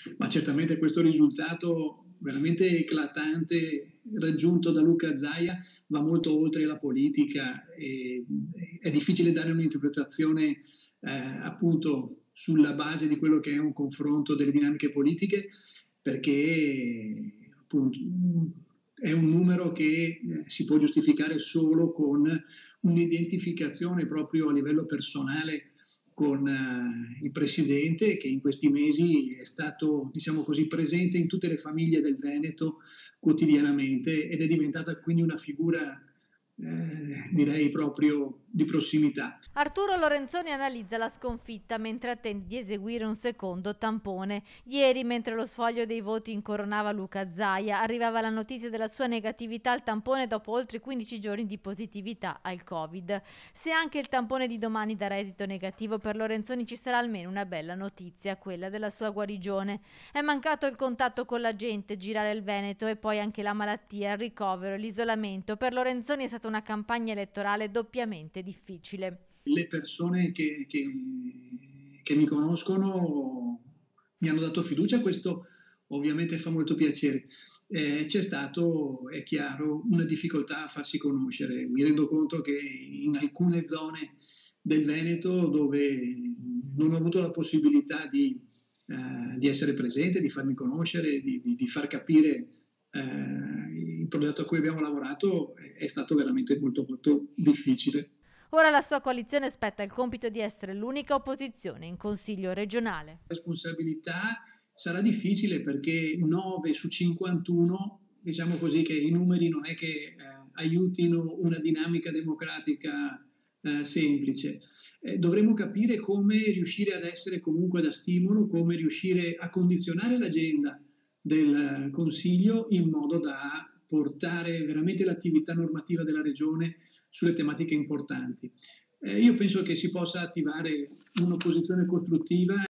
Ma certamente questo risultato veramente eclatante raggiunto da Luca Zaia va molto oltre la politica e è difficile dare un'interpretazione appunto sulla base di quello che è un confronto delle dinamiche politiche, perché appunto è un numero che si può giustificare solo con un'identificazione proprio a livello personale con il presidente, che in questi mesi è stato, diciamo così, presente in tutte le famiglie del Veneto quotidianamente ed è diventata quindi una figura direi proprio di prossimità. Arturo Lorenzoni analizza la sconfitta mentre attende di eseguire un secondo tampone. Ieri, mentre lo sfoglio dei voti incoronava Luca Zaia, arrivava la notizia della sua negatività al tampone dopo oltre 15 giorni di positività al Covid. Se anche il tampone di domani darà esito negativo, per Lorenzoni ci sarà almeno una bella notizia, quella della sua guarigione. È mancato il contatto con la gente, girare il Veneto e poi anche la malattia, il ricovero, l'isolamento. Per Lorenzoni è stata una campagna elettorale doppiamente difficile. Le persone che mi conoscono mi hanno dato fiducia, questo ovviamente fa molto piacere. C'è stato, è chiaro, una difficoltà a farsi conoscere. Mi rendo conto che in alcune zone del Veneto dove non ho avuto la possibilità di essere presente, di farmi conoscere, di far capire il progetto a cui abbiamo lavorato, è stato veramente molto molto difficile. Ora la sua coalizione spetta il compito di essere l'unica opposizione in Consiglio regionale. Responsabilità sarà difficile perché 9 su 51, diciamo così che i numeri non è che aiutino una dinamica democratica semplice. Dovremo capire come riuscire ad essere comunque da stimolo, come riuscire a condizionare l'agenda del Consiglio in modo da portare veramente l'attività normativa della Regione sulle tematiche importanti. Io penso che si possa attivare un'opposizione costruttiva